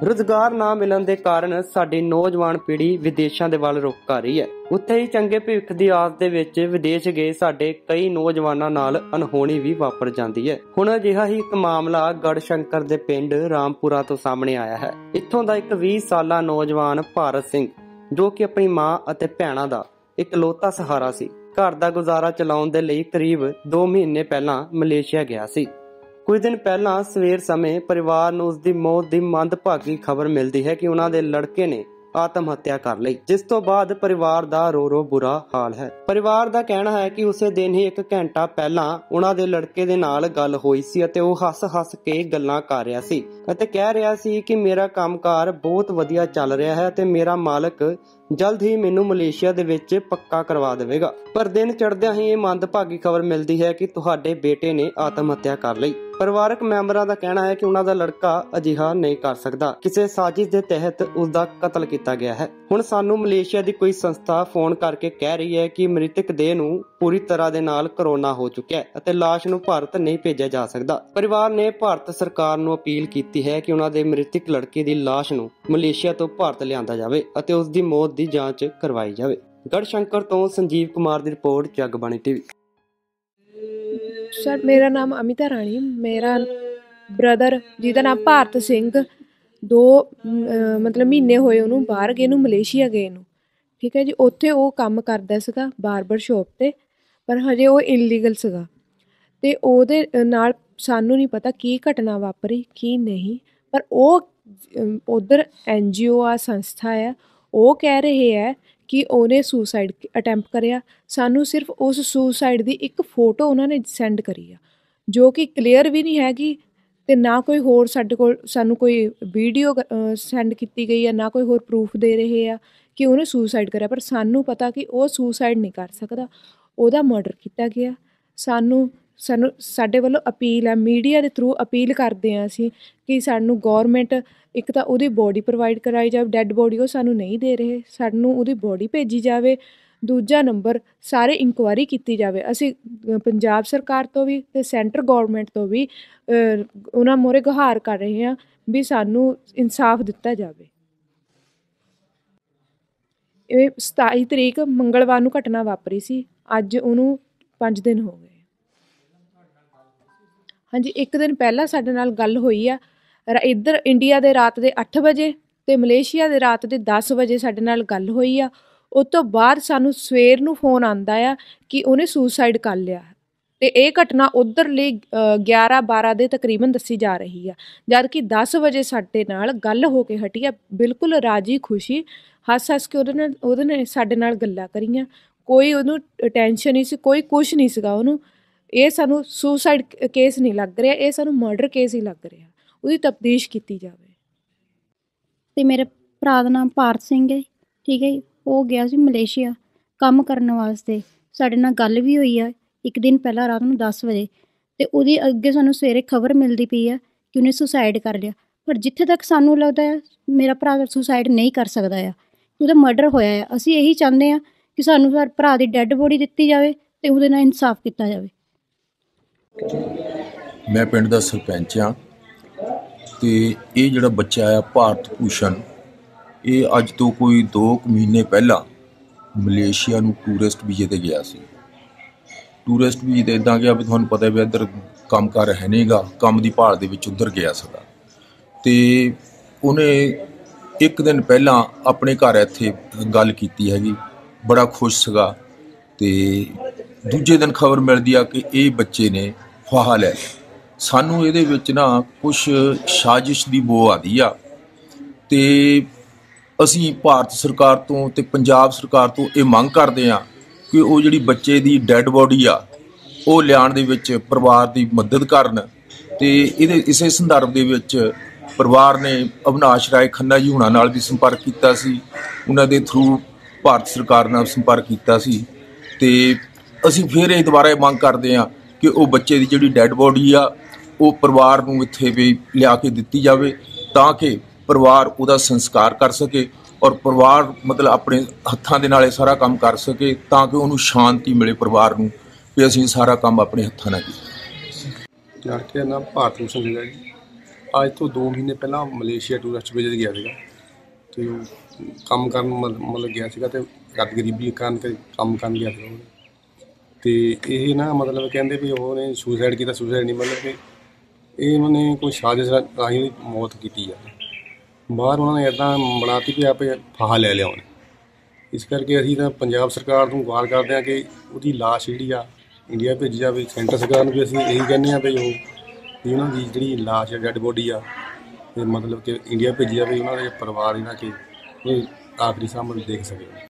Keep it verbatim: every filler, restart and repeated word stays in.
ਰੁਜ਼ਗਾਰ ਨਾ ਮਿਲਣ ਦੇ ਕਾਰਨ ਸਾਡੀ ਨੌਜਵਾਨ ਪੀੜ੍ਹੀ ਵਿਦੇਸ਼ਾਂ ਦੇ ਵੱਲ ਰੁਖ ਕਰ ਰਹੀ ਹੈ। ਉੱਥੇ ਹੀ ਚੰਗੇ ਭਵਿੱਖ ਦੀ ਆਸ ਦੇ ਵਿੱਚ ਵਿਦੇਸ਼ ਗਏ ਸਾਡੇ ਕਈ ਨੌਜਵਾਨਾਂ ਨਾਲ ਅਣਹੋਣੀ ਵੀ ਵਾਪਰ ਜਾਂਦੀ ਹੈ। ਹੁਣ ਅਜਿਹਾ ਹੀ ਇੱਕ ਮਾਮਲਾ ਗੜਸ਼ੰਕਰ ਦੇ ਪਿੰਡ ਰਾਮਪੁਰਾ ਤੋਂ ਸਾਹਮਣੇ ਆਇਆ ਹੈ। ਇੱਥੋਂ ਦਾ ਇੱਕ ਵੀਹ ਸਾਲਾ ਨੌਜਵਾਨ ਭਾਰਤ ਸਿੰਘ, ਜੋ ਕਿ ਆਪਣੀ ਮਾਂ ਅਤੇ ਭੈਣਾਂ ਦਾ ਇਕਲੌਤਾ ਸਹਾਰਾ ਸੀ, ਘਰ ਦਾ ਗੁਜ਼ਾਰਾ ਚਲਾਉਣ ਦੇ ਲਈ ਕਰੀਬ ਦੋ ਮਹੀਨੇ ਪਹਿਲਾਂ ਮਲੇਸ਼ੀਆ ਗਿਆ ਸੀ। ਕੁਝ ਦਿਨ ਪਹਿਲਾਂ ਸਵੇਰ ਸਮੇਂ ਪਰਿਵਾਰ ਨੂੰ ਉਸ ਦੀ ਮੌਤ ਦੀ ਮੰਦਭਾਗੀ ਖਬਰ ਮਿਲਦੀ ਹੈ ਕਿ ਉਹਨਾਂ ਦੇ ਲੜਕੇ ਨੇ ਆਤਮ ਹੱਤਿਆ ਕਰ ਲਈ, ਜਿਸ ਤੋਂ ਬਾਅਦ ਪਰਿਵਾਰ ਦਾ ਰੋ ਰੋ ਬੁਰਾ ਹਾਲ ਹੈ। ਪਰਿਵਾਰ ਦਾ ਕਹਿਣਾ ਹੈ ਕਿ ਉਸੇ ਦਿਨ ਹੀ ਇੱਕ ਘੰਟਾ ਪਹਿਲਾਂ ਉਹਨਾਂ ਦੇ ਲੜਕੇ ਦੇ ਨਾਲ ਗੱਲ ਹੋਈ ਸੀ ਅਤੇ ਉਹ ਹੱਸ-ਹੱਸ ਕੇ ਗੱਲਾਂ ਕਰ ਰਿਹਾ ਸੀ ਅਤੇ ਕਹਿ ਰਿਹਾ ਸੀ ਕਿ ਮੇਰਾ ਕੰਮਕਾਰ ਬਹੁਤ ਵਧੀਆ ਚੱਲ ਰਿਹਾ ਹੈ ਅਤੇ ਮੇਰਾ ਮਾਲਕ ਜਲਦ ਹੀ ਮੈਨੂੰ ਮਲੇਸ਼ੀਆ ਦੇ ਵਿੱਚ ਪੱਕਾ ਕਰਵਾ ਦੇਵੇਗਾ। ਪਰ ਦਿਨ ਚੜ੍ਹਦਿਆਂ ਹੀ ਇਹ ਮੰਦਭਾਗੀ ਖਬਰ ਮਿਲਦੀ ਹੈ ਕਿ ਤੁਹਾਡੇ ਬੇਟੇ ਨੇ ਆਤਮ ਹੱਤਿਆ ਕਰ ਲਈ। ਪਰਿਵਾਰਕ ਮੈਂਬਰਾਂ ਦਾ ਕਹਿਣਾ ਹੈ ਕਿ ਉਹਨਾਂ ਦਾ ਲੜਕਾ ਅਜਿਹਾ ਨਹੀਂ ਕਰ ਸਕਦਾ, ਕਿਸੇ ਸਾਜ਼ਿਸ਼ ਦੇ ਤਹਿਤ ਉਸ ਦਾ ਕਤਲ ਕੀਤਾ ਗਿਆ ਹੈ। ਹੁਣ ਸਾਨੂੰ ਮਲੇਸ਼ੀਆ ਦੀ ਕੋਈ ਸੰਸਥਾ ਫੋਨ ਕਰਕੇ ਕਹਿ ਰਹੀ ਹੈ ਕਿ ਮ੍ਰਿਤਕ ਦੇਹ ਨੂੰ ਪੂਰੀ ਤਰ੍ਹਾਂ ਦੇ ਨਾਲ ਕਰੋਨਾ ਹੋ ਚੁੱਕਿਆ ਹੈ ਅਤੇ ਲਾਸ਼ ਨੂੰ ਭਾਰਤ ਨਹੀਂ ਭੇਜਿਆ ਜਾ ਸਕਦਾ। ਪਰਿਵਾਰ ਨੇ ਭਾਰਤ ਸਰਕਾਰ ਨੂੰ ਅਪੀਲ ਕੀਤੀ ਹੈ ਕਿ ਉਹਨਾਂ ਦੇ ਮ੍ਰਿਤਕ ਲੜਕੇ ਦੀ ਲਾਸ਼ ਨੂੰ ਮਲੇਸ਼ੀਆ ਤੋਂ ਭਾਰਤ ਲਿਆਂਦਾ ਜਾਵੇ ਅਤੇ ਉਸ ਦੀ ਮੌਤ ਦੀ ਜਾਂਚ ਕਰਵਾਈ ਜਾਵੇ। ਗੜਸ਼ੰਕਰ ਤੋਂ ਸੰਜੀਵ ਕੁਮਾਰ ਦੀ ਰਿਪੋਰਟ, ਜਗਬਾਣੀ ਟੀਵੀ। सर, मेरा नाम अमिता राणी, मेरा ब्रदर जिहदा नाम भारत सिंह, दो मतलब महीने होए उन्होंने बाहर गए, मलेशिया गए नूं, ठीक है जी। उत्थे वो काम करदा सीगा बारबर शॉप ते, पर हजे वो इलीगल सीगा ते ओहदे नाल सानू नहीं पता की घटना वापरी की नहीं, पर वो उधर एन जी ओ आ संस्था है, वो कह रहे है कि ਉਹਨੇ ਸੁਸਾਈਡ ਅਟੈਂਪਟ ਕਰਿਆ। ਸਾਨੂੰ ਸਿਰਫ ਉਸ ਸੁਸਾਈਡ ਦੀ ਇੱਕ ਫੋਟੋ ਉਹਨਾਂ ਨੇ ਸੈਂਡ ਕਰੀ ਆ, ਜੋ ਕਿ ਕਲੀਅਰ ਵੀ ਨਹੀਂ ਹੈਗੀ ਅਤੇ ਨਾ ਕੋਈ ਹੋਰ ਸਾਡੇ ਕੋਲ ਸਾਨੂੰ ਕੋਈ ਵੀਡੀਓ ਸੈਂਡ ਕੀਤੀ ਗਈ ਆ, ਨਾ ਕੋਈ ਹੋਰ ਪ੍ਰੂਫ ਦੇ ਰਹੇ ਆ ਕਿ ਉਹਨੇ ਸੁਸਾਈਡ ਕਰਿਆ। ਪਰ ਸਾਨੂੰ ਪਤਾ ਕਿ ਉਹ ਸੁਸਾਈਡ ਨਹੀਂ ਕਰ ਸਕਦਾ, ਉਹਦਾ ਮਰਡਰ ਕੀਤਾ ਗਿਆ। ਸਾਨੂੰ ਸਾਨੂੰ ਸਾਡੇ ਵੱਲੋਂ ਅਪੀਲ ਹੈ, ਮੀਡੀਆ ਦੇ ਥਰੂ ਅਪੀਲ ਕਰਦੇ ਹਾਂ ਅਸੀਂ ਕਿ ਸਾਨੂੰ ਗੌਰਮੈਂਟ ਇੱਕ ਤਾਂ ਉਹਦੀ ਬੋਡੀ ਪ੍ਰੋਵਾਈਡ ਕਰਾਈ ਜਾਵੇ, ਡੈੱਡ ਬੋਡੀ ਉਹ ਸਾਨੂੰ ਨਹੀਂ ਦੇ ਰਹੇ, ਸਾਨੂੰ ਉਹਦੀ ਬੋਡੀ ਭੇਜੀ ਜਾਵੇ। ਦੂਜਾ ਨੰਬਰ, ਸਾਰੇ ਇਨਕੁਆਇਰੀ ਕੀਤੀ ਜਾਵੇ। ਅਸੀਂ ਪੰਜਾਬ ਸਰਕਾਰ ਤੋਂ ਵੀ ਅਤੇ ਸੈਂਟਰ ਗੌਰਮੈਂਟ ਤੋਂ ਵੀ ਉਹਨਾਂ ਮੂਹਰੇ ਗੁਹਾਰ ਕਰ ਰਹੇ ਹਾਂ ਵੀ ਸਾਨੂੰ ਇਨਸਾਫ ਦਿੱਤਾ ਜਾਵੇ। ਇਹ ਸਤਾਈ ਤਰੀਕ ਮੰਗਲਵਾਰ ਨੂੰ ਘਟਨਾ ਵਾਪਰੀ ਸੀ, ਅੱਜ ਉਹਨੂੰ ਪੰਜ ਦਿਨ ਹੋ ਗਏ। ਹਾਂਜੀ, ਇੱਕ ਦਿਨ ਪਹਿਲਾਂ ਸਾਡੇ ਨਾਲ ਗੱਲ ਹੋਈ ਆ, ਇੱਧਰ ਇੰਡੀਆ ਦੇ ਰਾਤ ਦੇ ਅੱਠ ਵਜੇ ਅਤੇ ਮਲੇਸ਼ੀਆ ਦੇ ਰਾਤ ਦੇ ਦਸ ਵਜੇ ਸਾਡੇ ਨਾਲ ਗੱਲ ਹੋਈ ਆ। ਉਸ ਤੋਂ ਬਾਅਦ ਸਾਨੂੰ ਸਵੇਰ ਨੂੰ ਫੋਨ ਆਉਂਦਾ ਆ ਕਿ ਉਹਨੇ ਸੁਸਾਈਡ ਕਰ ਲਿਆ ਅਤੇ ਇਹ ਘਟਨਾ ਉੱਧਰਲੀ ਗਿਆਰਾਂ ਬਾਰਾਂ ਦੇ ਤਕਰੀਬਨ ਦੱਸੀ ਜਾ ਰਹੀ ਆ, ਜਦ ਕਿ ਦਸ ਵਜੇ ਸਾਡੇ ਨਾਲ ਗੱਲ ਹੋ ਕੇ ਹਟੀ ਆ, ਬਿਲਕੁਲ ਰਾਜੀ ਖੁਸ਼ੀ, ਹੱਸ ਹੱਸ ਕੇ ਉਹਦੇ ਨਾਲ ਉਹਦੇ ਨੇ ਸਾਡੇ ਨਾਲ ਗੱਲਾਂ ਕਰੀਆਂ। ਕੋਈ ਉਹਨੂੰ ਟੈਨਸ਼ਨ ਨਹੀਂ ਸੀ, ਕੋਈ ਕੁਛ ਨਹੀਂ ਸੀਗਾ ਉਹਨੂੰ। ਇਹ ਸਾਨੂੰ ਸੁਸਾਈਡ ਕੇਸ ਨਹੀਂ ਲੱਗ ਰਿਹਾ, ਇਹ ਸਾਨੂੰ ਮਰਡਰ ਕੇਸ ਹੀ ਲੱਗ ਰਿਹਾ। ਉਹਦੀ ਤਫਤੀਸ਼ ਕੀਤੀ ਜਾਵੇ। ਅਤੇ ਮੇਰੇ ਭਰਾ ਦਾ ਨਾਮ ਭਾਰਤ ਸਿੰਘ ਹੈ, ਠੀਕ ਹੈ ਜੀ। ਉਹ ਗਿਆ ਸੀ ਮਲੇਸ਼ੀਆ ਕੰਮ ਕਰਨ ਵਾਸਤੇ, ਸਾਡੇ ਨਾਲ ਗੱਲ ਵੀ ਹੋਈ ਆ ਇੱਕ ਦਿਨ ਪਹਿਲਾਂ ਰਾਤ ਨੂੰ ਦਸ ਵਜੇ, ਅਤੇ ਉਹਦੀ ਅੱਗੇ ਸਾਨੂੰ ਸਵੇਰੇ ਖਬਰ ਮਿਲਦੀ ਪਈ ਆ ਕਿ ਉਹਨੇ ਸੁਸਾਈਡ ਕਰ ਲਿਆ। ਪਰ ਜਿੱਥੇ ਤੱਕ ਸਾਨੂੰ ਲੱਗਦਾ ਆ ਮੇਰਾ ਭਰਾ ਸੁਸਾਈਡ ਨਹੀਂ ਕਰ ਸਕਦਾ ਆ, ਉਹਦਾ ਮਰਡਰ ਹੋਇਆ ਆ। ਅਸੀਂ ਇਹੀ ਚਾਹੁੰਦੇ ਹਾਂ ਕਿ ਸਾਨੂੰ ਸਾਡੇ ਭਰਾ ਦੀ ਡੈੱਡ ਬੋਡੀ ਦਿੱਤੀ ਜਾਵੇ ਅਤੇ ਉਹਦੇ ਨਾਲ ਇਨਸਾਫ ਕੀਤਾ ਜਾਵੇ। ਮੈਂ ਪਿੰਡ ਦਾ ਸਰਪੰਚ ਹਾਂ ਅਤੇ ਇਹ ਜਿਹੜਾ ਬੱਚਾ ਆ ਭਾਰਤ ਭੂਸ਼ਣ, ਇਹ ਅੱਜ ਤੋਂ ਕੋਈ ਦੋ ਕੁ ਮਹੀਨੇ ਪਹਿਲਾਂ ਮਲੇਸ਼ੀਆ ਨੂੰ ਟੂਰਿਸਟ ਵੀਜ਼ੇ 'ਤੇ ਗਿਆ ਸੀ। ਟੂਰਿਸਟ ਵੀਜ਼ੇ 'ਤੇ ਇੱਦਾਂ ਗਿਆ ਵੀ ਤੁਹਾਨੂੰ ਪਤਾ ਵੀ ਇੱਧਰ ਕੰਮ ਕਾਰ ਹੈ ਨਹੀਂ ਗਾ, ਕੰਮ ਦੀ ਭਾਲ ਦੇ ਵਿੱਚ ਉੱਧਰ ਗਿਆ ਸੀਗਾ। ਅਤੇ ਉਹਨੇ ਇੱਕ ਦਿਨ ਪਹਿਲਾਂ ਆਪਣੇ ਘਰ ਇੱਥੇ ਗੱਲ ਕੀਤੀ ਹੈਗੀ, ਬੜਾ ਖੁਸ਼ ਸੀਗਾ। ਅਤੇ ਦੂਜੇ ਦਿਨ ਖਬਰ ਮਿਲਦੀ ਆ ਕਿ ਇਹ ਬੱਚੇ ਨੇ ਫਾਹਾ ਲੈ ਲਿਆ। ਸਾਨੂੰ ਇਹਦੇ ਵਿੱਚ ਨਾ ਕੁਛ ਸਾਜ਼ਿਸ਼ ਦੀ ਬੋ ਆਉਂਦੀ ਆ, ਅਤੇ ਅਸੀਂ ਭਾਰਤ ਸਰਕਾਰ ਤੋਂ ਅਤੇ ਪੰਜਾਬ ਸਰਕਾਰ ਤੋਂ ਇਹ ਮੰਗ ਕਰਦੇ ਹਾਂ ਕਿ ਉਹ ਜਿਹੜੀ ਬੱਚੇ ਦੀ ਡੈੱਡ ਬੋਡੀ ਆ ਉਹ ਲਿਆਉਣ ਦੇ ਵਿੱਚ ਪਰਿਵਾਰ ਦੀ ਮਦਦ ਕਰਨ। ਅਤੇ ਇਹਦੇ ਇਸੇ ਸੰਦਰਭ ਦੇ ਵਿੱਚ ਪਰਿਵਾਰ ਨੇ ਅਵਿਨਾਸ਼ ਰਾਏ ਖੰਨਾ ਜੀ ਹੁਣਾਂ ਨਾਲ ਵੀ ਸੰਪਰਕ ਕੀਤਾ ਸੀ, ਉਹਨਾਂ ਦੇ ਥਰੂ ਭਾਰਤ ਸਰਕਾਰ ਨਾਲ ਸੰਪਰਕ ਕੀਤਾ ਸੀ। ਅਤੇ ਅਸੀਂ ਫਿਰ ਇਹ ਦੁਬਾਰਾ ਇਹ ਮੰਗ ਕਰਦੇ ਹਾਂ ਕਿ ਉਹ ਬੱਚੇ ਦੀ ਜਿਹੜੀ ਡੈੱਡ ਬੋਡੀ ਆ ਉਹ ਪਰਿਵਾਰ ਨੂੰ ਇੱਥੇ ਵੀ ਲਿਆ ਕੇ ਦਿੱਤੀ ਜਾਵੇ, ਤਾਂ ਕਿ ਪਰਿਵਾਰ ਉਹਦਾ ਸੰਸਕਾਰ ਕਰ ਸਕੇ ਔਰ ਪਰਿਵਾਰ ਮਤਲਬ ਆਪਣੇ ਹੱਥਾਂ ਦੇ ਨਾਲ ਇਹ ਸਾਰਾ ਕੰਮ ਕਰ ਸਕੇ, ਤਾਂ ਕਿ ਉਹਨੂੰ ਸ਼ਾਂਤੀ ਮਿਲੇ ਪਰਿਵਾਰ ਨੂੰ ਵੀ ਅਸੀਂ ਸਾਰਾ ਕੰਮ ਆਪਣੇ ਹੱਥਾਂ ਨਾਲ ਕੀਤਾ। ਲੜਕੇ ਦਾ ਨਾਮ ਭਾਰਤ ਭੂਸ਼ਣ ਸੀਗਾ ਜੀ, ਅੱਜ ਤੋਂ ਦੋ ਮਹੀਨੇ ਪਹਿਲਾਂ ਮਲੇਸ਼ੀਆ ਟੂਰਿਸਟ ਵੀਜ਼ੇ 'ਤੇ ਗਿਆ ਸੀਗਾ ਅਤੇ ਉਹ ਕੰਮ ਕਰਨ ਮਤ ਮਤਲਬ ਗਿਆ ਸੀਗਾ ਅਤੇ ਰਾਤ ਗਰੀਬੀ ਕਾਰਨ ਤੇ ਕੰਮ ਕਰਨ ਗਿਆ ਸੀਗਾ ਉਹ। ਅਤੇ ਇਹ ਨਾ ਮਤਲਬ ਕਹਿੰਦੇ ਵੀ ਉਹਨੇ ਸੁਸਾਈਡ ਕੀਤਾ। ਸੁਸਾਈਡ ਨਹੀਂ, ਮਤਲਬ ਕਿ ਇਹ ਉਹਨਾਂ ਨੇ ਕੋਈ ਸਾਜ਼ਿਸ਼ ਰਾਹੀਂ ਉਹਦੀ ਮੌਤ ਕੀਤੀ ਆ। ਬਾਹਰ ਉਹਨਾਂ ਨੇ ਇੱਦਾਂ ਬਣਾ ਤੀ ਵੀ ਆਪੇ ਫਾਹਾ ਲੈ ਲਿਆ ਉਹਨੇ। ਇਸ ਕਰਕੇ ਅਸੀਂ ਤਾਂ ਪੰਜਾਬ ਸਰਕਾਰ ਨੂੰ ਗੁਹਾਰ ਕਰਦੇ ਹਾਂ ਕਿ ਉਹਦੀ ਲਾਸ਼ ਜਿਹੜੀ ਆ ਇੰਡੀਆ ਭੇਜੀ ਜਾਵੇ। ਸੈਂਟਰ ਸਰਕਾਰ ਨੂੰ ਵੀ ਅਸੀਂ ਇਹੀ ਕਹਿੰਦੇ ਹਾਂ ਵੀ ਉਹ ਵੀ ਉਹਨਾਂ ਦੀ ਜਿਹੜੀ ਲਾਸ਼ ਆ, ਡੈਡ ਬੋਡੀ ਆ, ਅਤੇ ਮਤਲਬ ਕਿ ਇੰਡੀਆ ਭੇਜੀ ਜਾਵੇ। ਉਹਨਾਂ ਦੇ ਪਰਿਵਾਰ ਇਹਨਾਂ ਕਿ ਕੋਈ ਆਖਰੀ ਸਾਂਭ ਦੇਖ ਸਕੇ।